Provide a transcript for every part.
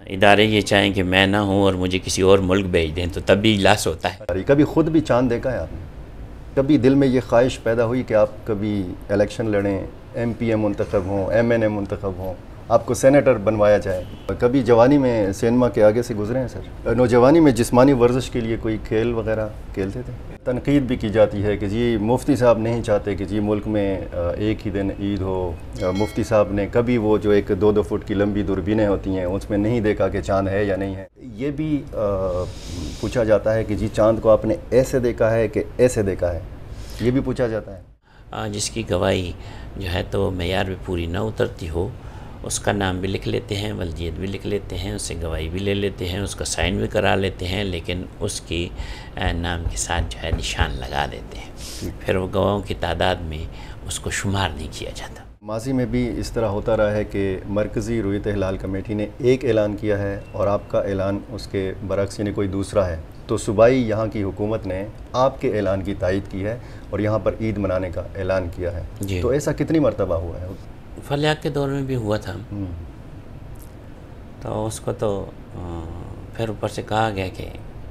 ادارے یہ چاہیں کہ میں نہ ہوں اور مجھے کسی اور ملک بھیج دیں تو تب بھی لاس ہوتا ہے۔ کبھی خود بھی چاند دیکھا ہے آپ نے؟ کبھی دل میں یہ خواہش پیدا ہوئی کہ آپ کبھی الیکشن لڑیں، ایم پی ایم منتخب ہوں، ایم این اے منتخب ہوں، آپ کو سینیٹر بنوایا جائے؟ کبھی جوانی میں سینما کے آگے سے گزرے ہیں سر؟ نوجوانی میں جسمانی ورزش کے لیے کوئی کھیل وغیرہ کھیلتے تھے؟ تنقید بھی کی جاتی ہے کہ جی مفتی صاحب نہیں چاہتے کہ جی ملک میں ایک ہی دن عید ہو، مفتی صاحب نے کبھی وہ جو ایک 2-2 فٹ کی لمبی دوربینیں ہوتی ہیں اس میں نہیں دیکھا کہ چاند ہے یا نہیں ہے۔ یہ بھی پوچھا جاتا ہے کہ جی چاند کو آپ نے ایسے دیکھا ہے کہ ایسے دیکھا ہے، یہ بھی پوچھا جاتا ہے۔ جس کی گواہی جو ہے تو معیار بھی پوری نہ اترتی ہو، اس کا نام بھی لکھ لیتے ہیں، ولدیت بھی لکھ لیتے ہیں، اس سے گواہی بھی لے لیتے ہیں، اس کا سائن بھی کرا لیتے ہیں، لیکن اس کی نام کے ساتھ جو ہے نشان لگا دیتے ہیں، پھر وہ گواہوں کی تعداد میں اس کو شمار نہیں کیا جاتا۔ ماضی میں بھی اس طرح ہوتا رہا ہے کہ مرکزی رویت ہلال کمیٹی نے ایک اعلان کیا ہے اور آپ کا اعلان اس کے برعکس یعنی کوئی دوسرا ہے، تو صوبائی یہاں کی حکومت نے آپ کے اعلان کی تائید کی ہے اور یہاں پر عید منانے کا اعلان کیا ہے، جی، تو ایسا کتنی مرتبہ ہوا ہے؟ فلیاق کے دور میں بھی ہوا تھا، تو اس کو تو پھر اوپر سے کہا گیا کہ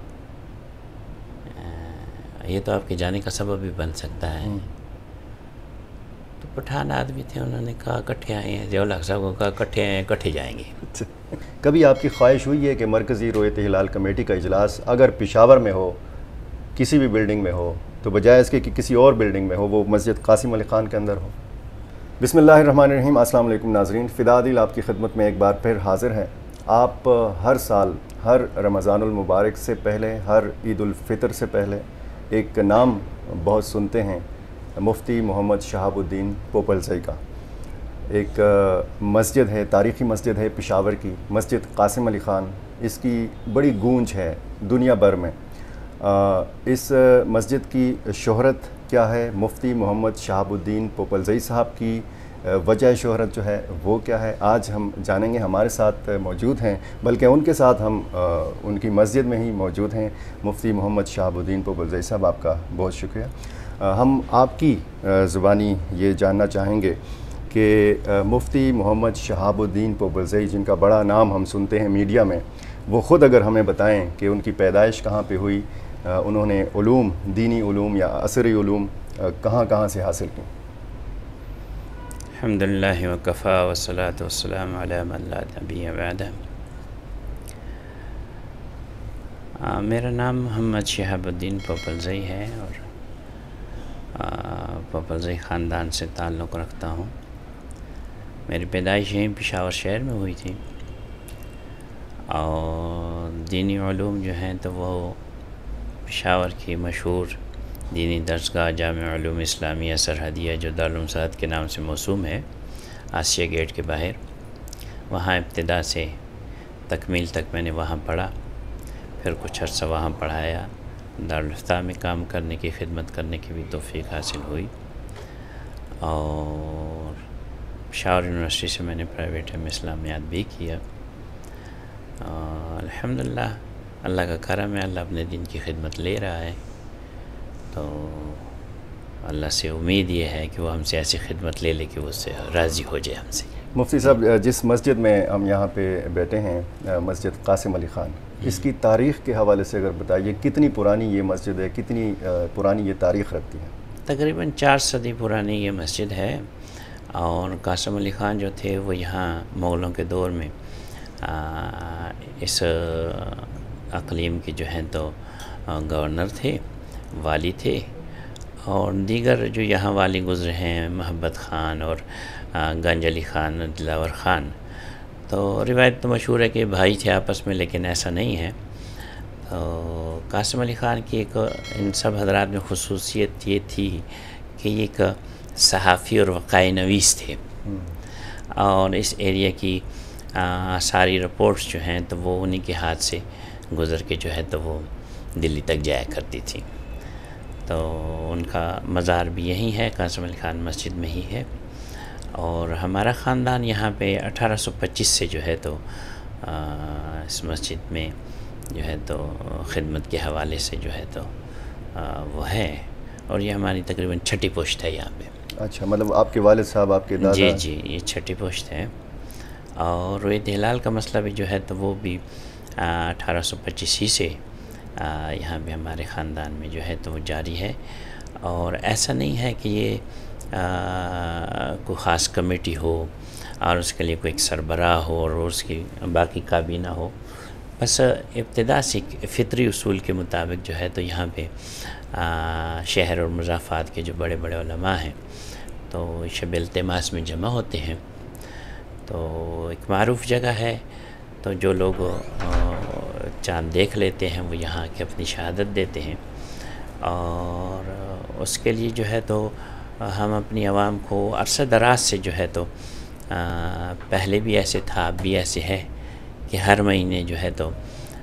یہ تو آپ کے جانے کا سبب بھی بن سکتا ہے، تو پٹھان آدمی تھے، انہوں نے کہا کٹھے آئے ہیں، ضیاء الحق صاحب کو کہا کٹھے آئے ہیں کٹھے جائیں گے۔ کبھی آپ کی خواہش ہوئی ہے کہ مرکزی رویت ہلال کمیٹی کا اجلاس اگر پشاور میں ہو، کسی بھی بلڈنگ میں ہو، تو بجائے اس کے کہ کسی اور بلڈنگ میں ہو، وہ مسجد قاسم علی خان کے اندر ہو؟ بسم اللہ الرحمن الرحیم، السلام علیکم ناظرین، فدا عادل آپ کی خدمت میں ایک بار پھر حاضر ہیں۔ آپ ہر سال ہر رمضان المبارک سے پہلے، ہر عید الفطر سے پہلے ایک نام بہت سنتے ہیں، مفتی محمد شہاب الدین پوپلزئی کا۔ ایک مسجد ہے، تاریخی مسجد ہے پشاور کی، مسجد قاسم علی خان، اس کی بڑی گونج ہے دنیا بھر میں۔ اس مسجد کی شہرت کیا ہے؟ مفتی محمد شہاب الدین پوپلزئی صاحب کی وجہ شہرت جو ہے وہ کیا ہے؟ آج ہم جانیں گے۔ ہمارے ساتھ موجود ہیں، بلکہ ان کے ساتھ ہم ان کی مسجد میں ہی موجود ہیں، مفتی محمد شہاب الدین پوپلزئی صاحب، آپ کا بہت شکریہ۔ ہم آپ کی زبانی یہ جاننا چاہیں گے کہ مفتی محمد شہاب الدین پوپلزئی، جن کا بڑا نام ہم سنتے ہیں میڈیا میں، وہ خود اگر ہمیں بتائیں کہ ان کی پیدائش کہاں پہ ہوئی، انہوں نے علوم، دینی علوم یا عصری علوم کہاں سے حاصل کی؟ الحمدللہ وکفا والصلاة والسلام علی من لا نبی بعدہ۔ میرا نام محمد شہاب الدین پوپلزئی ہے اور پوپلزئی خاندان سے تعلق رکھتا ہوں۔ میری پیدائش یہیں پشاور شہر میں ہوئی تھی اور دینی علوم جو ہیں تو وہ پشاور کی مشہور دینی درسگاہ جامع علوم اسلامیہ سرحدیہ، جو دارالعلوم سرحد کے نام سے موسوم ہے، آسیہ گیٹ کے باہر، وہاں ابتدا سے تکمیل تک میں نے وہاں پڑھا، پھر کچھ عرصہ وہاں پڑھایا، دارالفتاح میں کام کرنے کی، خدمت کرنے کی بھی توفیق حاصل ہوئی، اور پشاور یونیورسٹی سے میں نے پرائیویٹ اسلامیات بھی کیا۔ الحمدللہ اللہ کا کرم ہے، اللہ اپنے دین کی خدمت لے رہا ہے، تو اللہ سے امید یہ ہے کہ وہ ہم سے ایسی خدمت لے لے کہ وہ اس سے راضی ہو جائے ہم سے۔ مفتی صاحب، جس مسجد میں ہم یہاں پہ بیٹھے ہیں، مسجد قاسم علی خان، اس کی تاریخ کے حوالے سے اگر بتائیے، کتنی پرانی یہ مسجد ہے، کتنی پرانی یہ تاریخ رکھتی ہے؟ تقریباً 4 صدی پرانی یہ مسجد ہے، اور قاسم علی خان جو تھے وہ یہاں مغلوں کے دور میں اس اقلیم کے جو ہیں تو گورنر تھے، والی تھے، اور دیگر جو یہاں والی گزرے ہیں، محبت خان اور گنج علی خان، دلاور خان، تو روایت تو مشہور ہے کہ بھائی تھے آپس میں، لیکن ایسا نہیں ہے۔ تو قاسم علی خان کی ایک ان سب حضرات میں خصوصیت یہ تھی کہ یہ ایک صحافی اور وقائع نویس تھے، اور اس ایریا کی ساری رپورٹس جو ہیں تو وہ انہی کے ہاتھ سے گزر کے جو ہے تو وہ دلی تک جایا کرتی تھی۔ تو ان کا مزار بھی یہیں ہے، قاسم علی خان مسجد میں ہی ہے، اور ہمارا خاندان یہاں پہ 1825 سے جو ہے تو اس مسجد میں جو ہے تو خدمت کے حوالے سے جو ہے تو وہ ہے، اور یہ ہماری تقریباً 6ٹھی پشت ہے یہاں پہ۔ اچھا، مطلب آپ کے والد صاحب، آپ کے دادا؟ جی، یہ 6ٹھی پشت ہے، اور رویت ہلال کا مسئلہ بھی جو ہے تو وہ بھی 1825 سے یہاں پہ ہمارے خاندان میں جو ہے تو وہ جاری ہے. اور ایسا نہیں ہے کہ یہ کوئی خاص کمیٹی ہو اور اس کے لیے کوئی ایک سربراہ ہو اور اس کی باقی کابینہ ہو. بس ابتدا سے فطری اصول کے مطابق جو ہے تو یہاں پہ شہر اور مضافات کے جو بڑے بڑے علماء ہیں تو شب التماس میں جمع ہوتے ہیں. تو ایک معروف جگہ ہے، تو جو لوگ چاند دیکھ لیتے ہیں وہ یہاں کے اپنی شہادت دیتے ہیں. اور اس کے لیے جو ہے تو ہم اپنی عوام کو عرصہ دراز سے جو ہے تو پہلے بھی ایسے تھا، اب بھی ایسے ہے کہ ہر مہینے جو ہے تو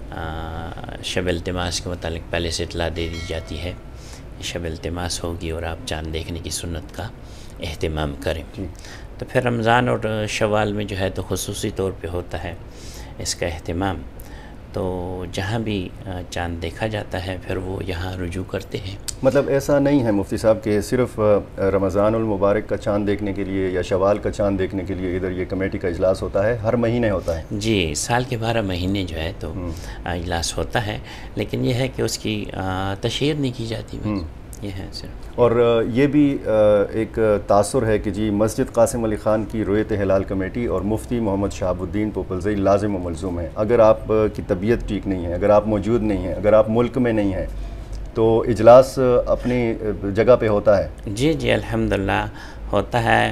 شب التماس کے متعلق پہلے سے اطلاع دے دی جاتی ہے کہ شب التماس ہوگی اور آپ چاند دیکھنے کی سنت کا اہتمام کریں. تو پھر رمضان اور شوال میں جو ہے تو خصوصی طور پہ ہوتا ہے اس کا اہتمام. تو جہاں بھی چاند دیکھا جاتا ہے پھر وہ یہاں رجوع کرتے ہیں. مطلب ایسا نہیں ہے مفتی صاحب کہ صرف رمضان المبارک کا چاند دیکھنے کے لیے یا شوال کا چاند دیکھنے کے لیے ادھر یہ کمیٹی کا اجلاس ہوتا ہے، ہر مہینے ہوتا ہے؟ جی، سال کے 12 مہینے جو ہے تو اجلاس ہوتا ہے، لیکن یہ ہے کہ اس کی تشہیر نہیں کی جاتی. یہ ہے صرف. اور یہ بھی ایک تاثر ہے کہ جی مسجد قاسم علی خان کی رویت ہلال کمیٹی اور مفتی محمد شہاب الدین پوپلزئی لازم و ملزوم ہے. اگر آپ کی طبیعت ٹھیک نہیں ہے، اگر آپ موجود نہیں ہیں، اگر آپ ملک میں نہیں ہیں، تو اجلاس اپنی جگہ پہ ہوتا ہے؟ جی جی الحمدللہ ہوتا ہے.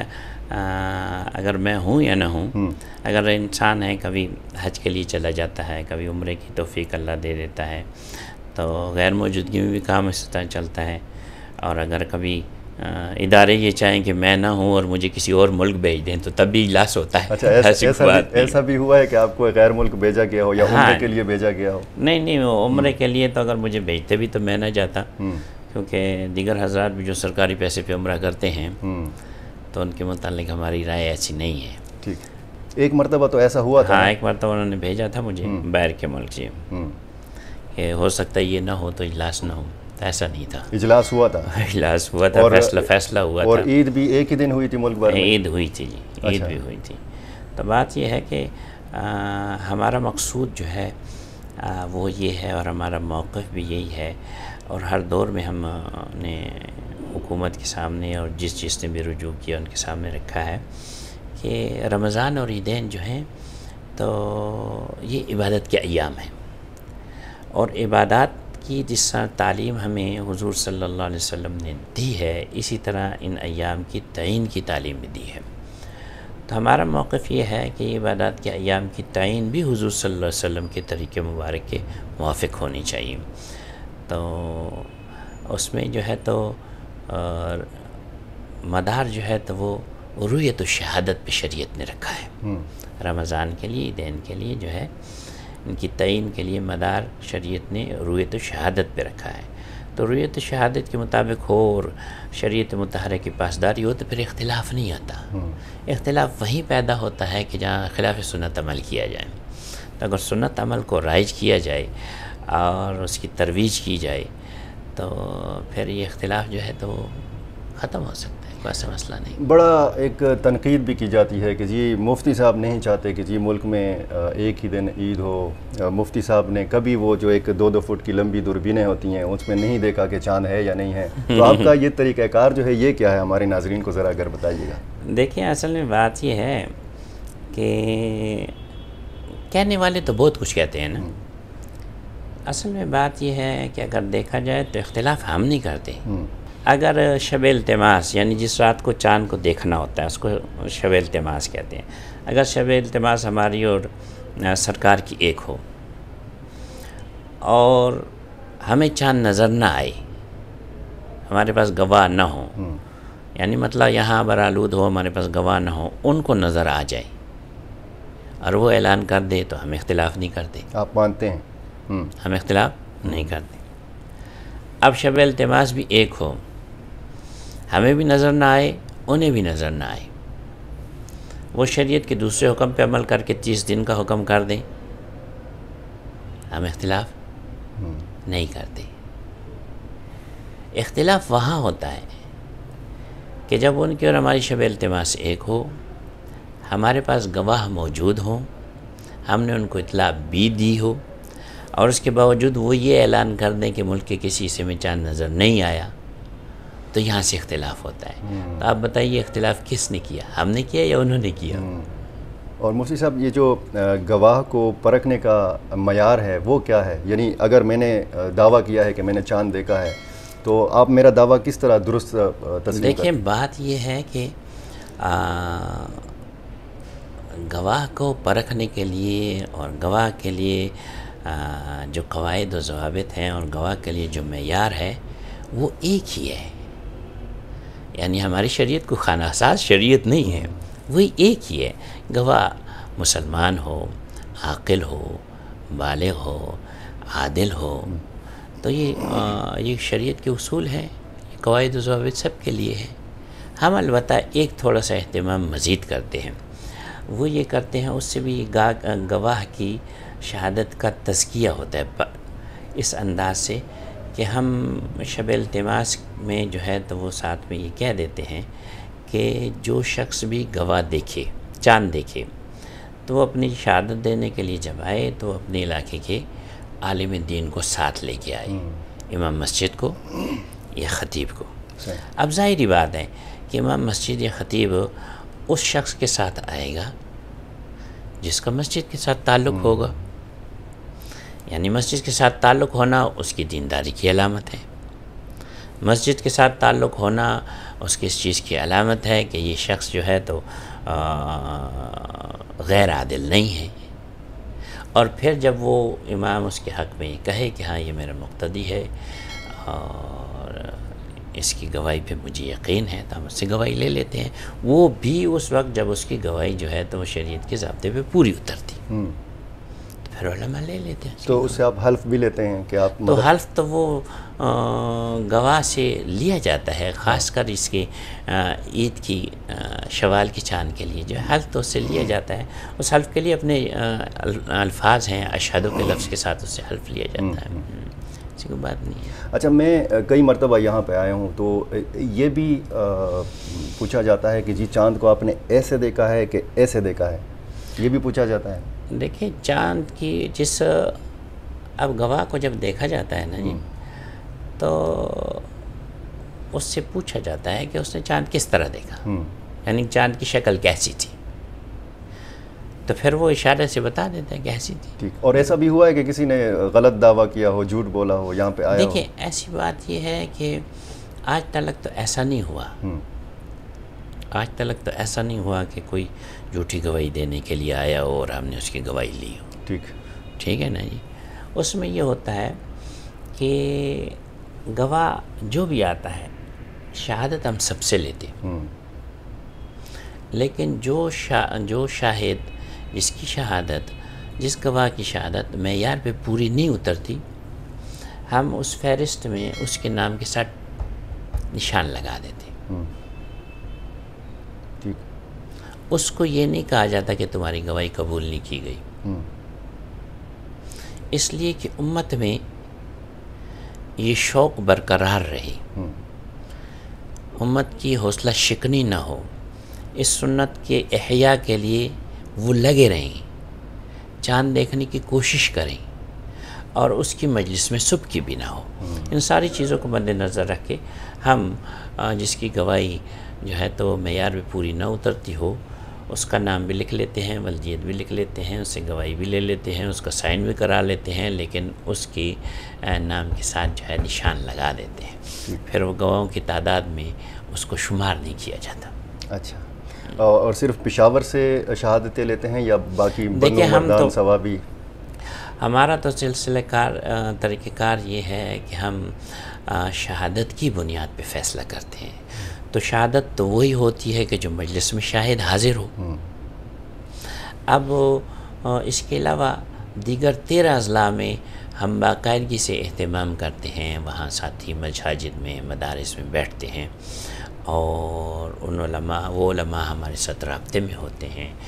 اگر میں ہوں یا نہ ہوں، اگر انسان ہے کبھی حج کے لیے چلا جاتا ہے، کبھی عمرے کی توفیق اللہ دے دیتا ہے، تو غیر موجودگی میں بھی کام اس طرح چلتا ہے. اور اگر کبھی ادارے یہ چاہیں کہ میں نہ ہوں اور مجھے کسی اور ملک بھیج دیں تو تب بھی اجلاس ہوتا ہے. اچھا، ایسا بھی ہوا ہے کہ آپ کو غیر ملک بھیجا گیا ہو یا عمرے کے لیے بھیجا گیا ہو؟ نہیں، عمرے کے لیے تو اگر مجھے بھیجتے بھی تو میں نہ جاتا، کیونکہ دیگر حضرات بھی جو سرکاری پیسے پہ عمرہ کرتے ہیں تو ان کے متعلق ہماری رائے ایسی نہیں ہے. ٹھیک. ایک مرتبہ تو ایسا ہوا تھا؟ ہاں، ایک مرتبہ انہوں نے بھیجا تھا مجھے باہر کے ملک سے کہ ہو سکتا ہے یہ نہ ہو تو اجلاس نہ ہو. ایسا نہیں تھا. اجلاس ہوا تھا؟ اجلاس ہوا تھا، فیصلہ ہوا تھا. اور عید بھی ایک ہی دن ہوئی تھی ملک بھر میں؟ عید ہوئی تھی جی، عید بھی ہوئی تھی. تو بات یہ ہے کہ ہمارا مقصود جو ہے وہ یہ ہے اور ہمارا موقف بھی یہی ہے، اور ہر دور میں ہم نے حکومت کے سامنے اور جس نے بھی رجوع کیا ان کے سامنے رکھا ہے کہ رمضان اور عیدین جو ہیں تو یہ عبادت کے ایام ہیں، اور عبادات کی جس تعلیم ہمیں حضور صلی اللہ علیہ وسلم نے دی ہے اسی طرح ان ایام کی تعین کی تعلیم بھی دی ہے. تو ہمارا موقف یہ ہے کہ عبادات کے ایام کی تعین بھی حضور صلی اللہ علیہ وسلم کے طریقے مبارک کے موافق ہونی چاہیے. تو اس میں جو ہے تو مدار جو ہے تو وہ رویت و شہادت پہ شریعت نے رکھا ہے. رمضان کے لیے، عیدین کے لیے جو ہے ان کی تعین کے لیے مدار شریعت نے رویت و شہادت پہ رکھا ہے. تو رویت و شہادت کے مطابق ہو اور شریعت مطہرہ کی پاسداری ہو تو پھر اختلاف نہیں آتا. اختلاف وہیں پیدا ہوتا ہے کہ جہاں خلاف سنت عمل کیا جائے. تو اگر سنت عمل کو رائج کیا جائے اور اس کی ترویج کی جائے تو پھر یہ اختلاف جو ہے تو ختم ہو سکتا ہے، کوئی ایسا مسئلہ نہیں. بڑا ایک تنقید بھی کی جاتی ہے کہ جی مفتی صاحب نہیں چاہتے کہ جی ملک میں ایک ہی دن عید ہو. مفتی صاحب نے کبھی وہ جو ایک 2-2 فٹ کی لمبی دوربینیں ہوتی ہیں اس میں نہیں دیکھا کہ چاند ہے یا نہیں ہے. تو آپ کا یہ طریقہ کار جو ہے یہ کیا ہے؟ ہمارے ناظرین کو ذرا اگر بتائیے گا. دیکھیں، اصل میں بات یہ ہے کہ کہنے والے تو بہت کچھ کہتے ہیں نا. اصل میں بات یہ ہے کہ اگر دیکھا جائے تو اختلاف ہم نہیں کرتے. اگر شب التماس یعنی جس رات کو چاند کو دیکھنا ہوتا ہے اس کو شب التماس کہتے ہیں. اگر شب التماس ہماری اور سرکار کی ایک ہو اور ہمیں چاند نظر نہ آئے، ہمارے پاس گواہ نہ ہو، یعنی مطلب یہاں برآلود ہو، ہمارے پاس گواہ نہ ہو، ان کو نظر آ جائے اور وہ اعلان کر دے تو ہم اختلاف نہیں کرتے. آپ مانتے ہیں؟ ہم اختلاف نہیں کرتے. اب شب التماس بھی ایک ہو، ہمیں بھی نظر نہ آئے، انہیں بھی نظر نہ آئے، وہ شریعت کے دوسرے حکم پہ عمل کر کے 30 دن کا حکم کر دیں، ہم اختلاف نہیں کرتے. اختلاف وہاں ہوتا ہے کہ جب ان کی اور ہماری شب التماس ایک ہو، ہمارے پاس گواہ موجود ہوں، ہم نے ان کو اطلاع بھی دی ہو، اور اس کے باوجود وہ یہ اعلان کر دیں کہ ملک کے کسی حصے میں چاند نظر نہیں آیا، تو یہاں سے اختلاف ہوتا ہے۔ تو آپ بتائیے اختلاف کس نے کیا، ہم نے کیا یا انہوں نے کیا؟ اور مفتی صاحب یہ جو گواہ کو پرکھنے کا معیار ہے وہ کیا ہے؟ یعنی اگر میں نے دعویٰ کیا ہے کہ میں نے چاند دیکھا ہے تو آپ میرا دعویٰ کس طرح درست تسلیم دیکھیں بات یہ ہے کہ گواہ کو پرکھنے کے لیے اور گواہ کے لیے جو قواعد و ضوابط ہیں اور گواہ کے لیے جو معیار ہے وہ ایک ہی ہے، یعنی ہماری شریعت کو خانہ ساز شریعت نہیں ہے، وہی ایک ہی ہے۔ گواہ مسلمان ہو، عاقل ہو، بالغ ہو، عادل ہو، تو یہ شریعت کے اصول ہیں، یہ قواعد و ضوابط سب کے لیے ہے۔ ہم البتہ ایک تھوڑا سا اہتمام مزید کرتے ہیں، وہ یہ کرتے ہیں اس سے بھی گواہ کی شہادت کا تزکیہ ہوتا ہے اس انداز سے کہ ہم شب التماس میں جو ہے تو وہ ساتھ میں یہ کہہ دیتے ہیں کہ جو شخص بھی گواہ دیکھے، چاند دیکھے، تو وہ اپنی شہادت دینے کے لیے جب آئے تو اپنے علاقے کے عالم دین کو ساتھ لے کے آئے، امام مسجد کو یا خطیب کو۔ اب ظاہری بات ہے کہ امام مسجد یا خطیب اس شخص کے ساتھ آئے گا جس کا مسجد کے ساتھ تعلق ہوگا، یعنی مسجد کے ساتھ تعلق ہونا اس کی دینداری کی علامت ہے، مسجد کے ساتھ تعلق ہونا اس کی اس چیز کی علامت ہے کہ یہ شخص جو ہے تو غیر عادل نہیں ہے۔ اور پھر جب وہ امام اس کے حق میں یہ کہے کہ ہاں یہ میرا مقتدی ہے اور اس کی گواہی پہ مجھے یقین ہے، تو ہم اس سے گواہی لے لیتے ہیں، وہ بھی اس وقت جب اس کی گواہی جو ہے تو وہ شریعت کے ضابطے پہ پوری اترتی، تو پھر علماء لے لیتے ہیں۔ تو اس سے آپ حلف بھی لیتے ہیں کہ آپ تو حلف تو وہ گواہ سے لیا جاتا ہے، خاص کر اس کے عید کی شوال کی چاند کے لیے جو ہے حلف تو اس سے لیا جاتا ہے، اس حلف کے لیے اپنے الفاظ ہیں، اشہدو کے لفظ کے ساتھ اس سے حلف لیا جاتا ہے، ایسی کوئی بات نہیں ہے۔ اچھا، میں کئی مرتبہ یہاں پہ آیا ہوں تو یہ بھی پوچھا جاتا ہے کہ جی چاند کو آپ نے ایسے دیکھا ہے کہ ایسے دیکھا ہے، یہ بھی پوچھا جاتا ہے؟ دیکھیں چاند کی اب گواہ کو جب دیکھا جاتا ہے نا جی، تو اس سے پوچھا جاتا ہے کہ اس نے چاند کس طرح دیکھا، یعنی چاند کی شکل کیسی تھی، تو پھر وہ اشارے سے بتا دیتا ہے کیسی تھی۔ ٹھیک، اور ایسا بھی ہوا ہے کہ کسی نے غلط دعویٰ کیا ہو، جھوٹ بولا ہو، یہاں پہ آیا ہو؟ دیکھیں ایسی بات یہ ہے کہ آج تلک تو ایسا نہیں ہوا، آج تلک تو ایسا نہیں ہوا کہ کوئی جھوٹی گواہی دینے کے لیے آیا ہو اور ہم نے اس کی گواہی لی ہو۔ ٹھیک ہے نا جی۔ اس میں یہ ہوتا ہے کہ گواہ جو بھی آتا ہے شہادت ہم سب سے لیتے، لیکن جو شاہد جس کی شہادت، جس گواہ کی شہادت معیار پہ پوری نہیں اترتی، ہم اس فہرست میں اس کے نام کے ساتھ نشان لگا دیتے۔ اس کو یہ نہیں کہا جاتا کہ تمہاری گواہی قبول نہیں کی گئی، اس لیے کہ امت میں یہ شوق برقرار رہے، امت کی حوصلہ شکنی نہ ہو، اس سنت کے احیاء کے لیے وہ لگے رہیں، چاند دیکھنے کی کوشش کریں اور اس کی مجلس میں صبح کی بھی نہ ہو۔ ان ساری چیزوں کو مد نظر رکھ کے ہم جس کی گواہی جو ہے تو معیار میں پوری نہ اترتی ہو، اس کا نام بھی لکھ لیتے ہیں، ولدیت بھی لکھ لیتے ہیں، اس سے گواہی بھی لے لیتے ہیں، اس کا سائن بھی کرا لیتے ہیں، لیکن اس کی نام کے ساتھ جو ہے نشان لگا دیتے ہیں، پھر وہ گواہوں کی تعداد میں اس کو شمار نہیں کیا جاتا۔ اچھا، اور صرف پشاور سے شہادتیں لیتے ہیں یا باقی بنو مردان سوابی؟ ہمارا تو سلسلہ کار طریقہ کار یہ ہے کہ ہم شہادت کی بنیاد پہ فیصلہ کرتے ہیں، تو شہادت تو وہی ہوتی ہے کہ جو مجلس میں شاہد حاضر ہو۔ اب اس کے علاوہ دیگر 13 اضلاع میں ہم باقاعدگی سے اہتمام کرتے ہیں، وہاں ساتھی مساجد میں، مدارس میں بیٹھتے ہیں، اور وہ علماء ہمارے ساتھ رابطے میں ہوتے ہیں،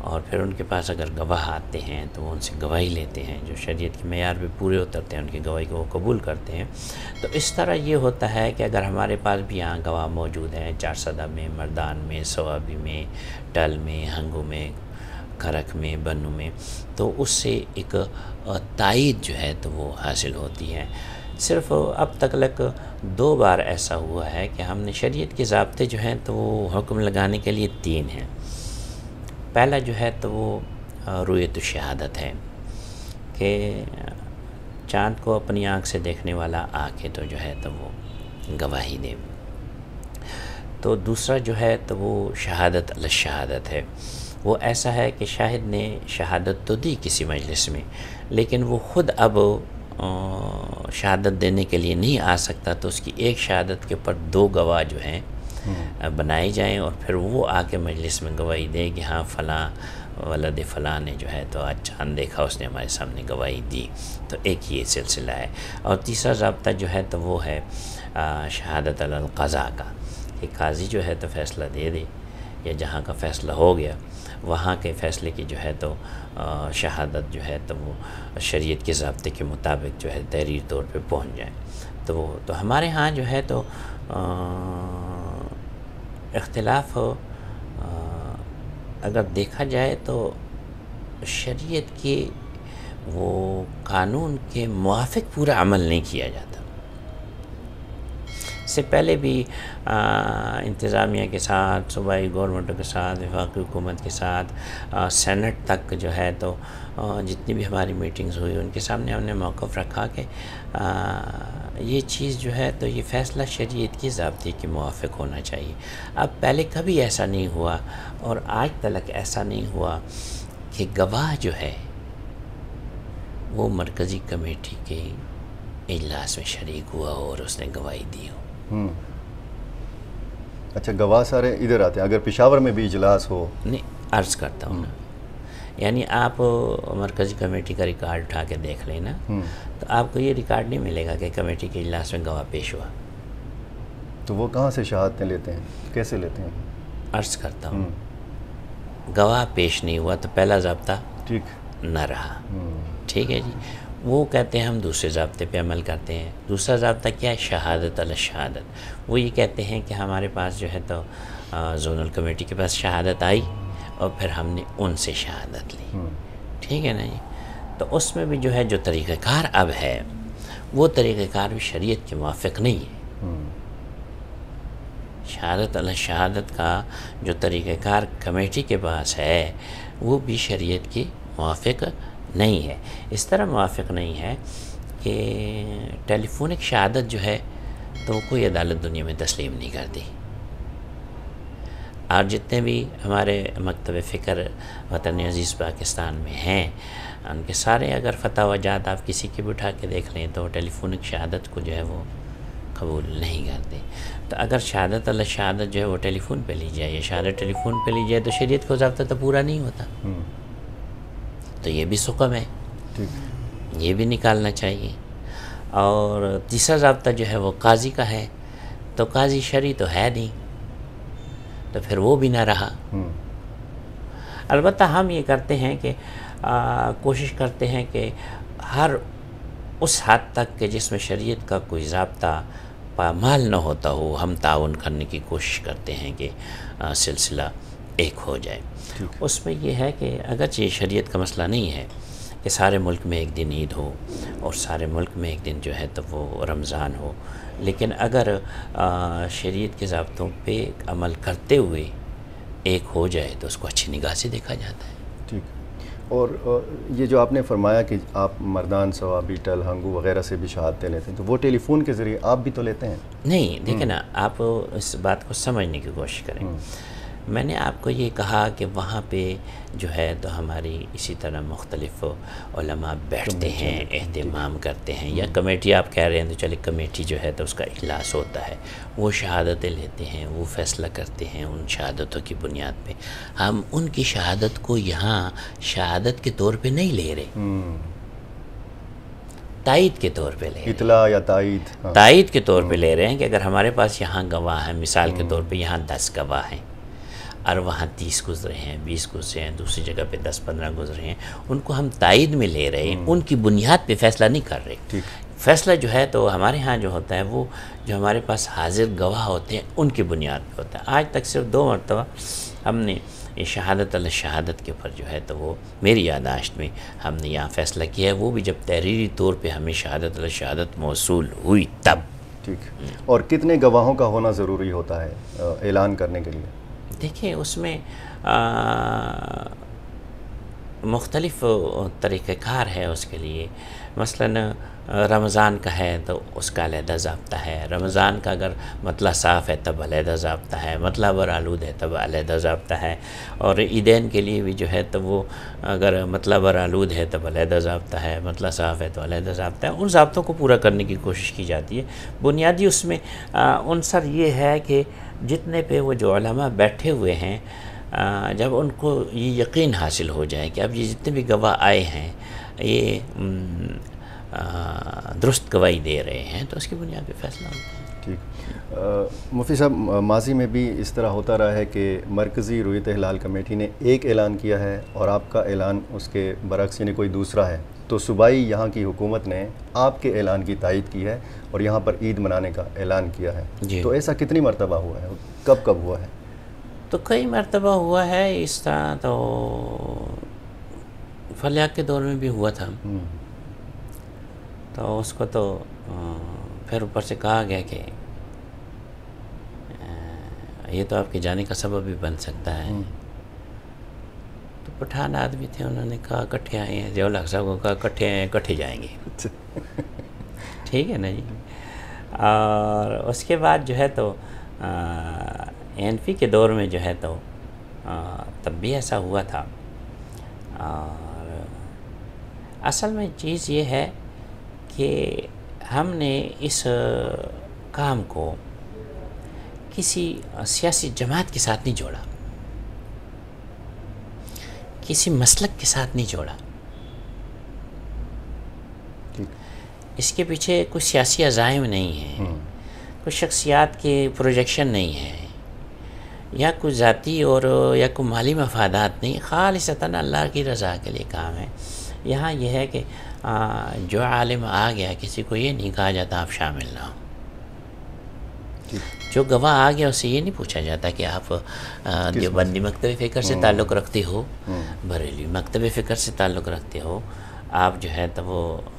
اور پھر ان کے پاس اگر گواہ آتے ہیں تو وہ ان سے گواہی لیتے ہیں، جو شریعت کے معیار پہ پورے اترتے ہیں ان کی گواہی کو وہ قبول کرتے ہیں۔ تو اس طرح یہ ہوتا ہے کہ اگر ہمارے پاس بھی یہاں گواہ موجود ہیں، چارسدہ میں، مردان میں، سوابی میں، ٹل میں، ہنگو میں، کھرک میں، بنو میں، تو اس سے ایک تائید جو ہے تو وہ حاصل ہوتی ہے۔ صرف اب تک 2 بار ایسا ہوا ہے کہ ہم نے شریعت کے ضابطے جو ہیں تو وہ حکم لگانے کے لیے 3 ہیں۔ پہلا جو ہے تو وہ رؤیت الشہادت ہے کہ چاند کو اپنی آنکھ سے دیکھنے والا آ کے تو جو ہے تو وہ گواہی دے۔ تو دوسرا جو ہے تو وہ شہادت علی الشہادت ہے، وہ ایسا ہے کہ شاہد نے شہادت تو دی کسی مجلس میں، لیکن وہ خود اب شہادت دینے کے لیے نہیں آ سکتا، تو اس کی ایک شہادت کے اوپر 2 گواہ جو ہیں بنائے جائیں، اور پھر وہ آ کے مجلس میں گواہی دے کہ ہاں فلاں ولد فلاں نے جو ہے تو آج چاند دیکھا، اس نے ہمارے سامنے گواہی دی۔ تو ایک یہ سلسلہ ہے۔ اور تیسرا ضابطہ جو ہے تو وہ ہے شہادت علی القضاء کا، کہ قاضی جو ہے تو فیصلہ دے دے، یا جہاں کا فیصلہ ہو گیا وہاں کے فیصلے کی جو ہے تو شہادت جو ہے تو وہ شریعت کے ضابطے کے مطابق جو ہے تحریر طور پہ پہنچ جائے۔ تو ہمارے ہاں جو ہے تو اختلاف اگر دیکھا جائے تو شریعت کے وہ قانون کے موافق پورا عمل نہیں کیا جاتا۔ اس سے پہلے بھی انتظامیہ کے ساتھ، صوبائی گورنمنٹوں کے ساتھ، وفاقی حکومت کے ساتھ، سینٹ تک جو ہے تو جتنی بھی ہماری میٹنگز ہوئی ان کے سامنے ہم نے موقف رکھا کہ یہ چیز جو ہے تو یہ فیصلہ شریعت کی ضابطے کے موافق ہونا چاہیے۔ اب پہلے کبھی ایسا نہیں ہوا، اور آج تک ایسا نہیں ہوا کہ گواہ جو ہے وہ مرکزی کمیٹی کے اجلاس میں شریک ہوا ہو اور اس نے گواہی دی ہو۔ اچھا، گواہ سارے ادھر آتے ہیں؟ اگر پشاور میں بھی اجلاس ہو؟ نہیں، عرض کرتا ہوں نا، یعنی آپ مرکزی کمیٹی کا ریکارڈ اٹھا کے دیکھ لیں نا، تو آپ کو یہ ریکارڈ نہیں ملے گا کہ کمیٹی کے اجلاس میں گواہ پیش ہوا۔ تو وہ کہاں سے شہادتیں لیتے ہیں، کیسے لیتے ہیں؟ عرض کرتا ہوں، گواہ پیش نہیں ہوا تو پہلا ضابطہ ٹھیک نہ رہا، ٹھیک ہے جی۔ وہ کہتے ہیں ہم دوسرے ضابطے پہ عمل کرتے ہیں۔ دوسرا ضابطہ کیا ہے؟ شہادت علی الشہادت۔ وہ یہ کہتے ہیں کہ ہمارے پاس جو ہے تو زونل کمیٹی کے پاس شہادت آئی اور پھر ہم نے ان سے شہادت لی، ٹھیک ہے نا جی۔ تو اس میں بھی جو ہے جو طریقہ کار اب ہے وہ طریقہ کار بھی شریعت کے موافق نہیں ہے۔ شہادت علی الشہادت کا جو طریقہ کار کمیٹی کے پاس ہے وہ بھی شریعت کی موافق نہیں ہے۔ اس طرح موافق نہیں ہے کہ ٹیلی فونک شہادت جو ہے تو کوئی عدالت دنیا میں تسلیم نہیں کرتی، اور جتنے بھی ہمارے مکتب فکر وطن عزیز پاکستان میں ہیں ان کے سارے اگر فتح و جات آپ کسی کے بھی اٹھا کے دیکھ لیں تو ٹیلی فونک شہادت کو جو ہے وہ قبول نہیں کرتے۔ تو اگر شہادت علی شہادت جو ہے وہ ٹیلی فون پہ لی جائے یا شہادت ٹیلی فون پہ لی جائے تو شریعت کو ضابطہ تو پورا نہیں ہوتا، تو یہ بھی سقم ہے، یہ بھی نکالنا چاہیے۔ اور تیسرا ضابطہ جو ہے وہ قاضی کا ہے، تو قاضی شرعی تو ہے نہیں، تو پھر وہ بھی نہ رہا۔ البتہ ہم یہ کرتے ہیں کہ کوشش کرتے ہیں کہ ہر اس حد تک کہ جس میں شریعت کا کوئی ضابطہ پامال نہ ہوتا ہو ہم تعاون کرنے کی کوشش کرتے ہیں کہ سلسلہ ایک ہو جائے۔ اس میں یہ ہے کہ اگرچہ یہ شریعت کا مسئلہ نہیں ہے کہ سارے ملک میں ایک دن عید ہو اور سارے ملک میں ایک دن جو ہے تو وہ رمضان ہو، لیکن اگر شریعت کے ضابطوں پہ عمل کرتے ہوئے ایک ہو جائے تو اس کو اچھی نگاہ سے دیکھا جاتا ہے۔ ٹھیک۔ اور یہ جو آپ نے فرمایا کہ آپ مردان، سوابی، ٹل، ہنگو وغیرہ سے بھی شہادتیں لیتے ہیں، تو وہ ٹیلی فون کے ذریعے آپ بھی تو لیتے ہیں؟ نہیں، دیکھیں نا، آپ اس بات کو سمجھنے کی کوشش کریں۔ میں نے آپ کو یہ کہا کہ وہاں پہ جو ہے تو ہماری اسی طرح مختلف علماء بیٹھتے ہیں، اہتمام کرتے ہیں، یا کمیٹی آپ کہہ رہے ہیں تو چلے کمیٹی جو ہے تو اس کا اجلاس ہوتا ہے، وہ شہادتیں لیتے ہیں، وہ فیصلہ کرتے ہیں ان شہادتوں کی بنیاد پہ۔ ہم ان کی شہادت کو یہاں شہادت کے طور پہ نہیں لے رہے، تائید کے طور پہ لے رہے ہیں، اطلاع یا تائید، تائید کے طور پہ لے رہے ہیں کہ اگر ہمارے پاس یہاں گواہ ہیں، مثال کے طور پہ یہاں 10 گواہ ہیں، اور وہاں 30 گزرے ہیں، 20 گزرے ہیں، دوسری جگہ پہ 10-15 گزرے ہیں، ان کو ہم تائید میں لے رہے ہیں، ان کی بنیاد پہ فیصلہ نہیں کر رہے۔ فیصلہ جو ہے تو ہمارے ہاں جو ہوتا ہے وہ جو ہمارے پاس حاضر گواہ ہوتے ہیں ان کی بنیاد پہ ہوتا ہے۔ آج تک صرف 2 مرتبہ ہم نے یہ شہادت علی شہادت کے اوپر جو ہے تو وہ میری یادداشت میں ہم نے یہاں فیصلہ کیا ہے، وہ بھی جب تحریری طور پہ ہمیں شہادت علی شہادت موصول ہوئی تب۔ ٹھیک، اور کتنے گواہوں کا ہونا ضروری ہوتا ہے اعلان کرنے کے لیے؟ دیکھیں اس میں مختلف طریقہ کار ہے اس کے لیے۔ مثلا رمضان کا ہے تو اس کا علیحدہ ضابطہ ہے، رمضان کا اگر مطلع صاف ہے تب علیحدہ ضابطہ ہے، مطلع برآلود ہے تب علیحدہ ضابطہ ہے، اور عیدین کے لیے بھی جو ہے تو وہ اگر مطلع برآلود ہے تب علیحدہ ضابطہ ہے، مطلع صاف ہے تو علیحدہ ضابطہ ہے۔ ان ضابطوں کو پورا کرنے کی کوشش کی جاتی ہے۔ بنیادی اس میں عنصر یہ ہے کہ جتنے پہ وہ جو علماء بیٹھے ہوئے ہیں، جب ان کو یہ یقین حاصل ہو جائے کہ اب یہ جتنے بھی گواہ آئے ہیں یہ درست گواہی دے رہے ہیں تو اس کی بنیاد پہ فیصلہ ہوتا ہے۔ ٹھیک، مفتی صاحب ماضی میں بھی اس طرح ہوتا رہا ہے کہ مرکزی رویت ہلال کمیٹی نے ایک اعلان کیا ہے اور آپ کا اعلان اس کے برعکس یعنی کوئی دوسرا ہے، تو صوبائی یہاں کی حکومت نے آپ کے اعلان کی تائید کی ہے اور یہاں پر عید منانے کا اعلان کیا ہے۔ تو ایسا کتنی مرتبہ ہوا ہے، کب کب ہوا ہے؟ تو کئی مرتبہ ہوا ہے اس طرح، تو فلیاق کے دور میں بھی ہوا تھا، تو اس کو تو پھر اوپر سے کہا گیا کہ یہ تو آپ کے جانے کا سبب بھی بن سکتا ہے۔ تو پٹھان آدمی تھے، انہوں نے کہا کٹھے آئے ہیں، ضیاء الحق صاحب کو کہا کٹھے آئے ہیں کٹھے جائیں گے۔ ٹھیک ہے نا جی۔ اور اس کے بعد جو ہے تو NP کے دور میں جو ہے تو تب بھی ایسا ہوا تھا۔ اور اصل میں چیز یہ ہے کہ ہم نے اس کام کو کسی سیاسی جماعت کے ساتھ نہیں جوڑا، کسی مسلک کے ساتھ نہیں جوڑا، اس کے پیچھے کوئی سیاسی عزائم نہیں ہے، کوئی شخصیات کے پروجیکشن نہیں ہے، یا کوئی ذاتی اور یا کوئی مالی مفادات نہیں، خالصتاً اللہ کی رضا کے لیے کام ہے۔ یہاں یہ ہے کہ جو عالم آ گیا کسی کو یہ نہیں کہا جاتا آپ شامل نہ ہو، جو گواہ آ گیا اسے یہ نہیں پوچھا جاتا کہ آپ دیوبندی مکتب فکر سے تعلق رکھتے ہو، بریلوی مکتب فکر سے تعلق رکھتے ہو، آپ جو ہے تو وہ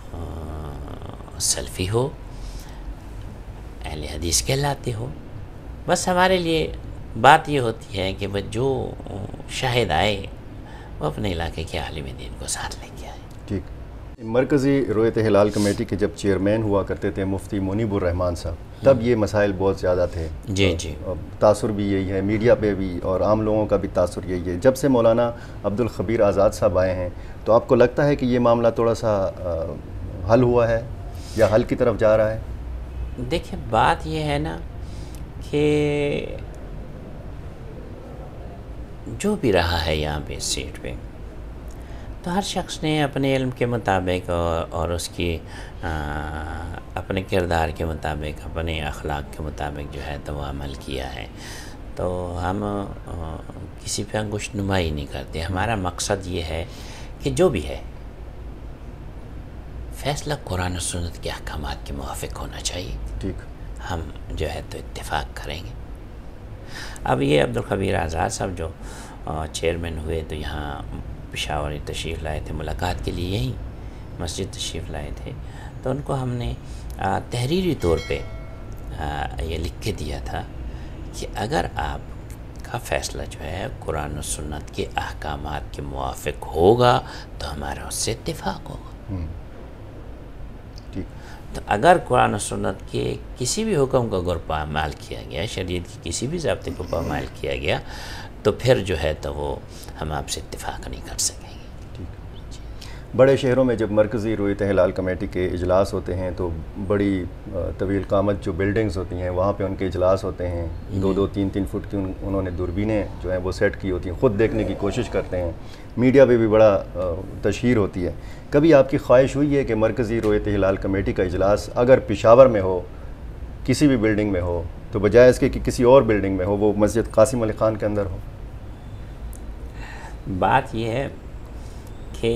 سلفی ہو، اہل حدیث کہلاتے ہو۔ بس ہمارے لیے بات یہ ہوتی ہے کہ جو شاہد آئے وہ اپنے علاقے کے عالم دین کو ساتھ لے کے آئے۔ ٹھیک، مرکزی رویت ہلال کمیٹی کے جب چیئرمین ہوا کرتے تھے مفتی منیب الرحمان صاحب، تب یہ مسائل بہت زیادہ تھے۔ جی جی، تاثر بھی یہی ہے، میڈیا پہ بھی اور عام لوگوں کا بھی تاثر یہی ہے۔ جب سے مولانا عبدالخبیر آزاد صاحب آئے ہیں تو آپ کو لگتا ہے کہ یہ معاملہ تھوڑا سا حل ہوا ہے یا حل کی طرف جا رہا ہے؟ دیکھیں بات یہ ہے نا کہ جو بھی رہا ہے یہاں پہ اس سیٹ پہ، تو ہر شخص نے اپنے علم کے مطابق اور اس کی اپنے کردار کے مطابق، اپنے اخلاق کے مطابق جو ہے تو وہ عمل کیا ہے۔ تو ہم کسی پہ انگشت نمائی نہیں کرتے۔ ہمارا مقصد یہ ہے کہ جو بھی ہے فیصلہ قرآن و سنت کے احکامات کے موافق ہونا چاہیے۔ ٹھیک، ہم جو ہے تو اتفاق کریں گے۔ اب یہ عبدالخبیر آزاد صاحب جو چیئرمین ہوئے تو یہاں پشاور تشریف لائے تھے ملاقات کے لیے، یہیں مسجد تشریف لائے تھے، تو ان کو ہم نے تحریری طور پہ یہ لکھ کے دیا تھا کہ اگر آپ کا فیصلہ جو ہے قرآن و سنت کے احکامات کے موافق ہوگا تو ہمارا اس سے اتفاق ہوگا۔ تو اگر قرآن و سنت کے کسی بھی حکم کو اگر پامال کیا گیا، شریعت کی کسی بھی ضابطے کو پامال کیا گیا، تو پھر جو ہے تو وہ ہم آپ سے اتفاق نہیں کر سکیں گے۔ بڑے شہروں میں جب مرکزی رویت ہلال کمیٹی کے اجلاس ہوتے ہیں تو بڑی طویل قامت جو بلڈنگز ہوتی ہیں وہاں پہ ان کے اجلاس ہوتے ہیں، 2-2, 3-3 فٹ کی انہوں نے دوربینیں جو ہیں وہ سیٹ کی ہوتی ہیں، خود دیکھنے کی کوشش کرتے ہیں، میڈیا پہ بھی بڑا تشہیر ہوتی ہے۔ کبھی آپ کی خواہش ہوئی ہے کہ مرکزی رویت ہلال کمیٹی کا اجلاس اگر پشاور میں ہو، کسی بھی بلڈنگ میں ہو، تو بجائے اس کے کہ کسی اور بلڈنگ میں ہو، وہ مسجد قاسم علی خان کے اندر ہو؟ بات یہ ہے کہ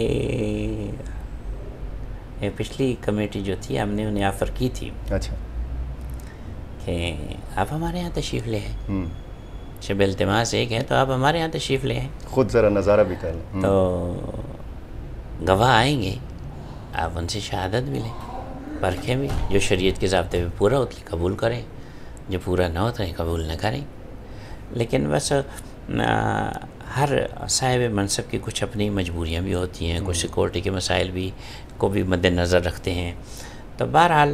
پچھلی کمیٹی جو تھی ہم نے انہیں آفر کی تھی اچھا کہ آپ ہمارے یہاں تشریف لے آئیں، شب التماس ایک ہے تو آپ ہمارے یہاں تشریف لے آئیں، خود ذرا نظارہ بھی کر لیں. تو گواہ آئیں گے، آپ ان سے شہادت بھی لیں، پرکھیں بھی، جو شریعت کے ضابطے پہ پورا ہو تو قبول کریں، جو پورا نہ ہو تو قبول نہ کریں. لیکن بس ہر صاحب منصب کی کچھ اپنی مجبوریاں بھی ہوتی ہیں، کچھ سیکورٹی کے مسائل بھی کو بھی مد نظر رکھتے ہیں. تو بہرحال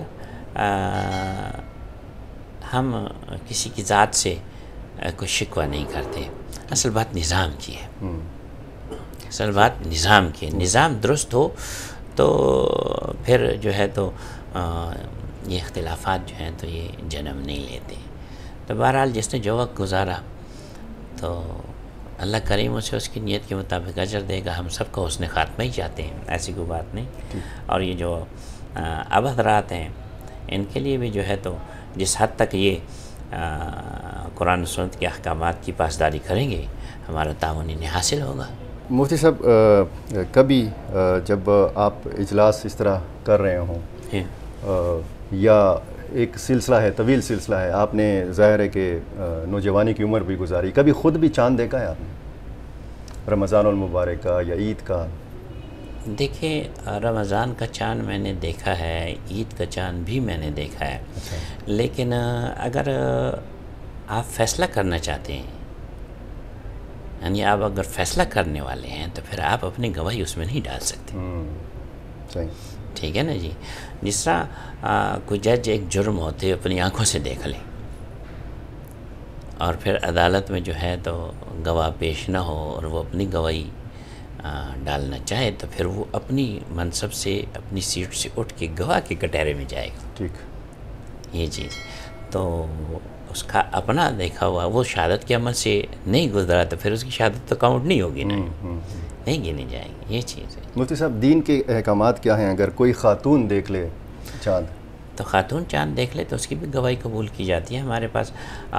ہم کسی کی ذات سے کوئی شکوہ نہیں کرتے. اصل بات نظام کی ہے، اصل بات نظام کی ہے. نظام درست ہو تو پھر جو ہے تو یہ اختلافات جو ہیں تو یہ جنم نہیں لیتے. تو بہرحال جس نے جو وقت گزارا تو اللہ کریم اسے اس کی نیت کے مطابق اجر دے گا. ہم سب کو حسن خاتمہ ہی چاہتے ہیں، ایسی کوئی بات نہیں. اور یہ جو اب حضرات ہیں ان کے لیے بھی جو ہے تو جس حد تک یہ قرآن و سنت کے احکامات کی پاسداری کریں گے ہمارا تعاون انہیں حاصل ہوگا. مفتی صاحب کبھی جب آپ اجلاس اس طرح کر رہے ہوں یا ایک سلسلہ ہے، طویل سلسلہ ہے، آپ نے ظاہر ہے کہ نوجوانی کی عمر بھی گزاری، کبھی خود بھی چاند دیکھا ہے آپ نے رمضان المبارک کا یا عید کا؟ دیکھیں رمضان کا چاند میں نے دیکھا ہے، عید کا چاند بھی میں نے دیکھا ہے. لیکن اگر آپ فیصلہ کرنا چاہتے ہیں، یعنی آپ اگر فیصلہ کرنے والے ہیں تو پھر آپ اپنی گواہی اس میں نہیں ڈال سکتے. صحیح، ٹھیک ہے نا جی. جس طرح کوئی جج ایک جرم ہوتے اپنی آنکھوں سے دیکھ لے اور پھر عدالت میں جو ہے تو گواہ پیش نہ ہو اور وہ اپنی گواہی ڈالنا چاہے تو پھر وہ اپنی منصب سے اپنی سیٹ سے اٹھ کے گواہ کے کٹہرے میں جائے گا. ٹھیک، یہ چیز تو اس کا اپنا دیکھا ہوا وہ شہادت کے عمل سے نہیں گزرا تو پھر اس کی شہادت تو کاؤنٹ نہیں ہوگی نا، نہیں گنی جائے گی. یہ چیز ہے. مفتی صاحب دین کے احکامات کیا ہیں؟ اگر کوئی خاتون دیکھ لے چاند تو خاتون چاند دیکھ لے تو اس کی بھی گواہی قبول کی جاتی ہے. ہمارے پاس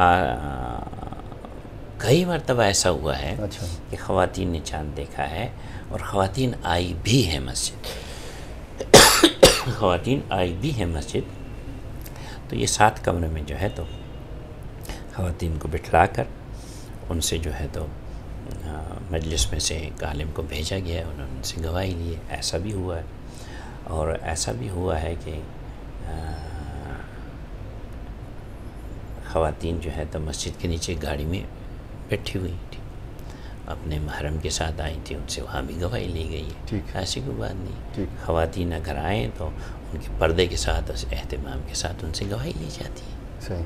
کئی مرتبہ ایسا ہوا ہے کہ خواتین نے چاند دیکھا ہے اور خواتین آئی بھی ہیں مسجد، خواتین آئی بھی ہیں مسجد. تو یہ 7 کمرے میں جو ہے تو خواتین کو بٹھلا کر ان سے جو ہے تو مجلس میں سے ایک عالم کو بھیجا گیا ہے، انہوں نے ان سے گواہی لی ہے. ایسا بھی ہوا ہے. اور ایسا بھی ہوا ہے کہ خواتین جو ہے تو مسجد کے نیچے گاڑی میں بیٹھی ہوئی تھی، اپنے محرم کے ساتھ آئی تھی، ان سے وہاں بھی گواہی لی گئی ہے. ایسی کوئی بات نہیں. خواتین اگر آئیں تو ان کے پردے کے ساتھ اہتمام کے ساتھ ان سے گواہی لی جاتی ہے.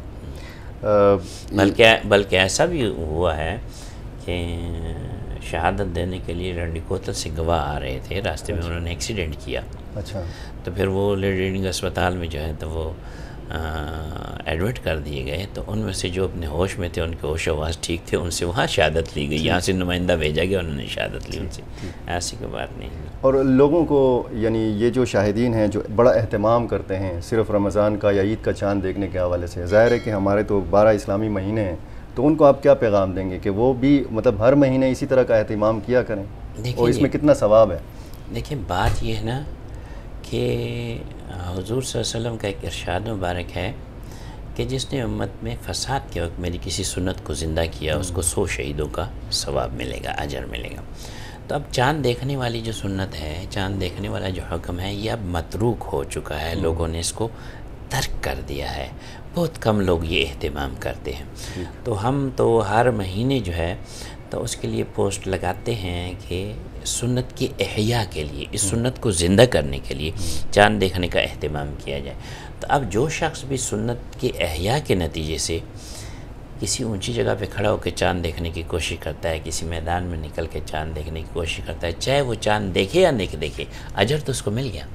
بلکہ ایسا بھی ہوا ہے کہ شہادت دینے کے لیے رنڈی کوتل سے گواہ آ رہے تھے، راستے میں انہوں نے ایکسیڈنٹ کیا. تو پھر وہ لیڈنگ اسپتال میں جو ہے تو وہ ایڈمٹ کر دیے گئے. تو ان میں سے جو اپنے ہوش میں تھے، ان کے ہوش آواز ٹھیک تھے، ان سے وہاں شہادت لی گئی. یہاں سے نمائندہ بھیجا گیا، انہوں نے شہادت لی ان سے. ایسی کوئی بات نہیں. اور لوگوں کو یعنی یہ جو شاہدین ہیں جو بڑا اہتمام کرتے ہیں صرف رمضان کا یا عید کا چاند دیکھنے کے حوالے سے، ظاہر ہے کہ ہمارے تو 12 اسلامی مہینے ہیں، تو ان کو آپ کیا پیغام دیں گے کہ وہ بھی مطلب ہر مہینے اسی طرح کا اہتمام کیا کریں اور اس میں کتنا ثواب ہے؟ دیکھیں بات یہ ہے نا کہ حضور صلی اللہ علیہ وسلم کا ایک ارشاد مبارک ہے کہ جس نے امت میں فساد کے وقت میری کسی سنت کو زندہ کیا اس کو 100 شہیدوں کا ثواب ملے گا، اجر ملے گا. تو اب چاند دیکھنے والی جو سنت ہے، چاند دیکھنے والا جو حکم ہے، یہ اب متروک ہو چکا ہے. لوگوں نے اس کو ترک کر دیا ہے. بہت کم لوگ یہ اہتمام کرتے ہیں. تو ہم تو ہر مہینے جو ہے تو اس کے لیے پوسٹ لگاتے ہیں کہ سنت کی احیاء کے لیے، اس سنت کو زندہ کرنے کے لیے چاند دیکھنے کا اہتمام کیا جائے. تو اب جو شخص بھی سنت کی احیاء کے نتیجے سے کسی اونچی جگہ پہ کھڑا ہو کے چاند دیکھنے کی کوشش کرتا ہے، کسی میدان میں نکل کے چاند دیکھنے کی کوشش کرتا ہے، چاہے وہ چاند دیکھے یا نہیں دیکھے، اجر تو اس کو مل گیا.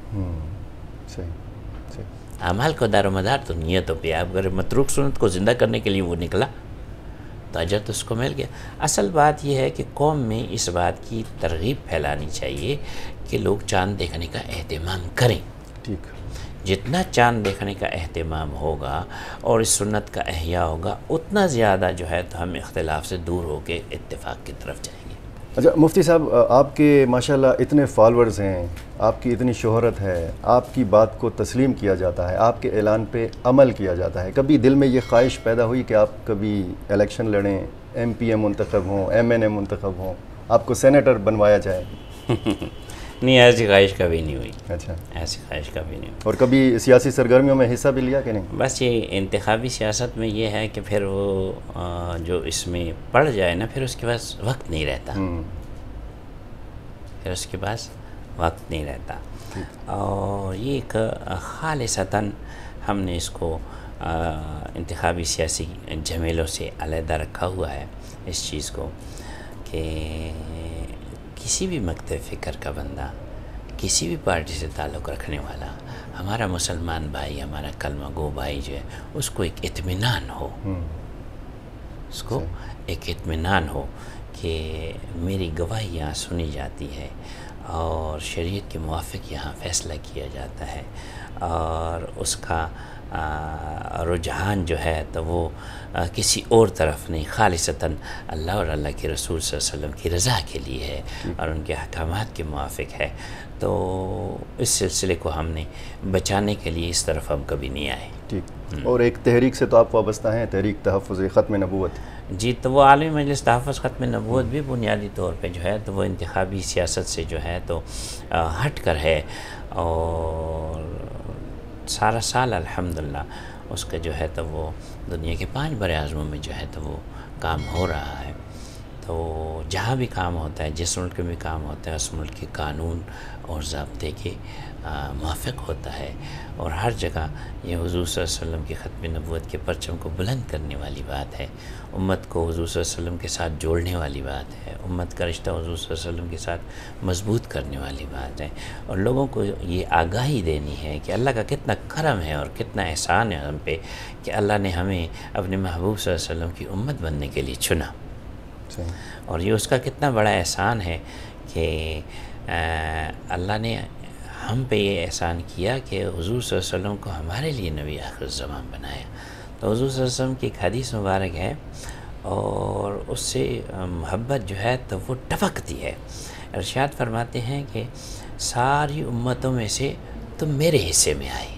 اعمال کو دار و مدار تو نیتوں پہ. اگر متروک سنت کو زندہ کرنے کے لیے وہ نکلا تو اجر تو اس کو مل گیا. اصل بات یہ ہے کہ قوم میں اس بات کی ترغیب پھیلانی چاہیے کہ لوگ چاند دیکھنے کا اہتمام کریں. جتنا چاند دیکھنے کا اہتمام ہوگا اور اس سنت کا احیاء ہوگا، اتنا زیادہ جو ہے تو ہم اختلاف سے دور ہو کے اتفاق کی طرف جائیں گے. اچھا مفتی صاحب، آپ کے ماشاءاللہ اتنے فالورز ہیں، آپ کی اتنی شہرت ہے، آپ کی بات کو تسلیم کیا جاتا ہے، آپ کے اعلان پہ عمل کیا جاتا ہے، کبھی دل میں یہ خواہش پیدا ہوئی کہ آپ کبھی الیکشن لڑیں، ایم پی اے منتخب ہوں، ایم این اے منتخب ہوں، آپ کو سینیٹر بنوایا جائے؟ نہیں، ایسی خواہش کبھی نہیں ہوئی. اچھا، ایسی خواہش کبھی نہیں ہوئی. اور کبھی سیاسی سرگرمیوں میں حصہ بھی لیا کہ نہیں؟ بس یہ انتخابی سیاست میں یہ ہے کہ پھر وہ جو اس میں پڑ جائے نا، پھر اس کے پاس وقت نہیں رہتا. پھر اس کے پاس وقت نہیں رہتا. اور یہ ایک خالصتاً ہم نے اس کو انتخابی سیاسی جھمیلوں سے علیحدہ رکھا ہوا ہے اس چیز کو، کہ کسی بھی مکتب فکر کا بندہ، کسی بھی پارٹی سے تعلق رکھنے والا، ہمارا مسلمان بھائی، ہمارا کلمہ گو بھائی جو ہے، اس کو ایک اطمینان ہو، اس کو ایک اطمینان ہو کہ میری گواہی یہاں سنی جاتی ہے اور شریعت کے موافق یہاں فیصلہ کیا جاتا ہے، اور اس کا رجحان جو ہے تو وہ کسی اور طرف نہیں، خالصتاً اللہ اور اللہ کے رسول صلی اللہ علیہ وسلم کی رضا کے لیے ہے اور ان کے احکامات کے موافق ہے. تو اس سلسلے کو ہم نے بچانے کے لیے اس طرف ہم کبھی نہیں آئے. ٹھیک. اور ایک تحریک سے تو آپ وابستہ ہیں، تحریک تحفظ ختم نبوت. جی، تو وہ عالمی مجلس تحفظ ختم نبوت بھی بنیادی طور پہ جو ہے تو وہ انتخابی سیاست سے جو ہے تو ہٹ کر ہے، اور سارا سال الحمدللہ اس کا جو ہے تو وہ دنیا کے 5 بر اعظموں میں جو ہے تو وہ کام ہو رہا ہے. تو جہاں بھی کام ہوتا ہے، جس ملک میں بھی کام ہوتا ہے، اس ملک کے قانون اور ضابطے کے موافق ہوتا ہے، اور ہر جگہ یہ حضور صلی اللہ علیہ وسلم کی ختم نبوت کے پرچم کو بلند کرنے والی بات ہے، امت کو حضور صلی اللہ علیہ وسلم کے ساتھ جوڑنے والی بات ہے، امت کا رشتہ حضور صلی اللہ علیہ وسلم کے ساتھ مضبوط کرنے والی بات ہے، اور لوگوں کو یہ آگاہی دینی ہے کہ اللہ کا کتنا کرم ہے اور کتنا احسان ہے ہم پہ کہ اللہ نے ہمیں اپنے محبوب صلی اللہ علیہ وسلم کی امت بننے کے لیے چنا. اور یہ اس کا کتنا بڑا احسان ہے کہ اللہ نے ہم پہ یہ احسان کیا کہ حضور صلی اللہ علیہ وسلم کو ہمارے لیے نبی آخر الزمان بنایا. تو حضور صلی اللہ علیہ وسلم کی ایک حدیث مبارک ہے، اور اس سے محبت جو ہے تو وہ ٹپکتی ہے. ارشاد فرماتے ہیں کہ ساری امتوں میں سے تم میرے حصے میں آئے.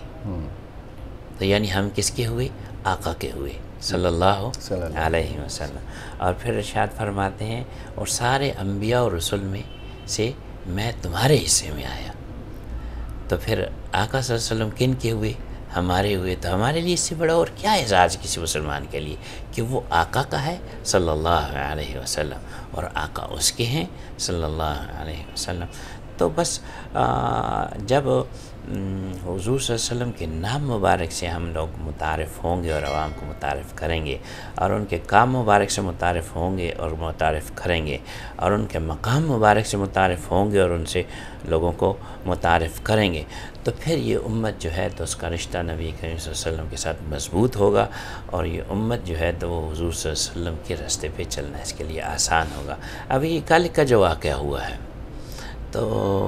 تو یعنی ہم کس کے ہوئے؟ آقا کے ہوئے صلی اللہ علیہ وسلم. اور پھر ارشاد فرماتے ہیں اور سارے انبیاء اور رسول میں سے میں تمہارے حصے میں آیا. تو پھر آقا صلی اللہ علیہ وسلم کن کے ہوئے؟ ہمارے ہوئے. تو ہمارے لیے اس سے بڑا اور کیا اعزاز کسی مسلمان کے لیے کہ وہ آقا کا ہے صلی اللہ علیہ وسلم، اور آقا اس کے ہیں صلی اللہ علیہ وسلم. تو بس جب حضور صلی اللہ علیہ وسلم کے نام مبارک سے ہم لوگ متعارف ہوں گے اور عوام کو متعارف کریں گے، اور ان کے کام مبارک سے متعارف ہوں گے اور متعارف کریں گے، اور ان کے مقام مبارک سے متعارف ہوں گے اور ان سے لوگوں کو متعارف کریں گے، تو پھر یہ امت جو ہے تو اس کا رشتہ نبی کریم صلی اللہ علیہ وسلم کے ساتھ مضبوط ہوگا، اور یہ امت جو ہے تو وہ حضور صلی اللہ علیہ وسلم کے راستے پہ چلنا اس کے لیے آسان ہوگا. ابھی یہ کل کا جو واقعہ ہوا ہے، تو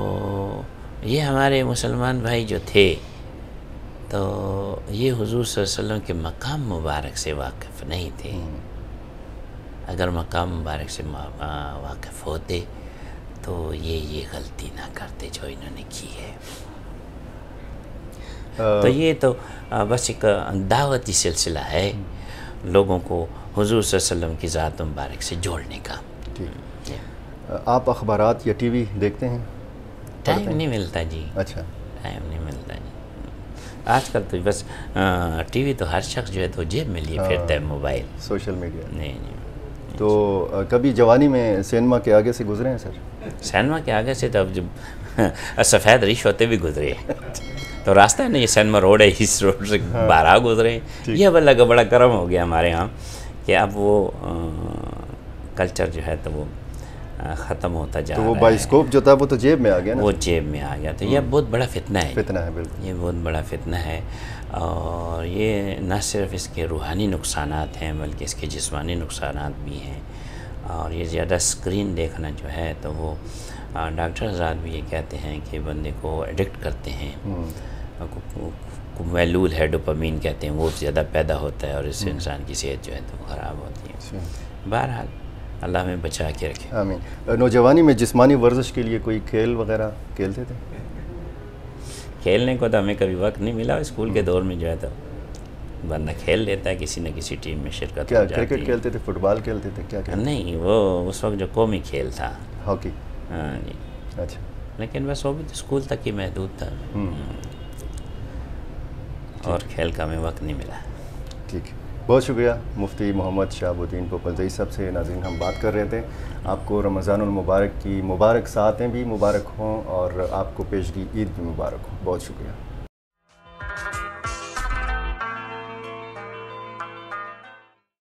یہ ہمارے مسلمان بھائی جو تھے تو یہ حضور صلی اللہ علیہ وسلم کے مقام مبارک سے واقف نہیں تھے. اگر مقام مبارک سے واقف ہوتے تو یہ غلطی نہ کرتے جو انہوں نے کی ہے. تو یہ تو بس ایک دعوتی سلسلہ ہے لوگوں کو حضور صلی اللہ علیہ وسلم کی ذات مبارک سے جوڑنے کا. آپ اخبارات یا ٹی وی دیکھتے ہیں؟ ٹائم نہیں ملتا جی. اچھا، ٹائم نہیں ملتا جی. آج کل تو بس ٹی وی تو ہر شخص جو ہے تو جیب میں لیے پھرتا ہے، موبائل، سوشل میڈیا. نہیں. تو کبھی جوانی میں سینما کے آگے سے گزرے ہیں سر؟ سینما کے آگے سے تو اب جب سفید ریش ہوتے بھی گزرے تو راستہ ہے نا، یہ سینما روڈ ہے، اس روڈ سے بارہ گزرے. یہ اب اللہ کا بڑا کرم ہو گیا ہمارے ہاں کہ اب وہ کلچر جو ہے تو وہ ختم ہوتا جا رہا ہے. تو وہ بائسکوپ جو تھا وہ تو جیب میں آ گیا نا، وہ جیب میں آ گیا. تو یہ بہت بڑا فتنہ ہے. بالکل یہ بہت بڑا فتنہ ہے، اور یہ نہ صرف اس کے روحانی نقصانات ہیں بلکہ اس کے جسمانی نقصانات بھی ہیں. اور یہ زیادہ اسکرین دیکھنا جو ہے تو وہ ڈاکٹر حضرات بھی یہ کہتے ہیں کہ بندے کو ایڈکٹ کرتے ہیں. ویلول ہے، ڈوپامین کہتے ہیں، وہ زیادہ پیدا ہوتا ہے اور اس سے انسان کی صحت جو ہے تو خراب ہوتی ہے. بہرحال اللہ ہمیں بچا کے رکھے. آمین. نوجوانی میں جسمانی ورزش کے لیے کوئی کھیل وغیرہ کھیلتے تھے؟ کھیلنے کو تو ہمیں کبھی وقت نہیں ملا اسکول کے دور میں جو ہے تو، ورنہ کھیل لیتا ہے کسی نہ کسی ٹیم میں شرکت کیا ہو جاتی ہے. کرکٹ کھیلتے تھے، فٹ بال کھیلتے تھے، کیا کھیلتے؟ نہیں، وہ اس وقت جو قومی کھیل تھا. ہاکی. ہاں جی. اچھا. لیکن بس وہ بھی تو اسکول تک ہی محدود تھا، اور کھیل کا ہمیں وقت نہیں ملا. ٹھیک ہے، بہت شکریہ مفتی محمد شہاب الدین پوپلزئی صاحب سے. ناظرین، ہم بات کر رہے تھے. آپ کو رمضان المبارک کی مبارک ساعتیں بھی مبارک ہوں، اور آپ کو پیشگی عید بھی مبارک ہوں. بہت شکریہ.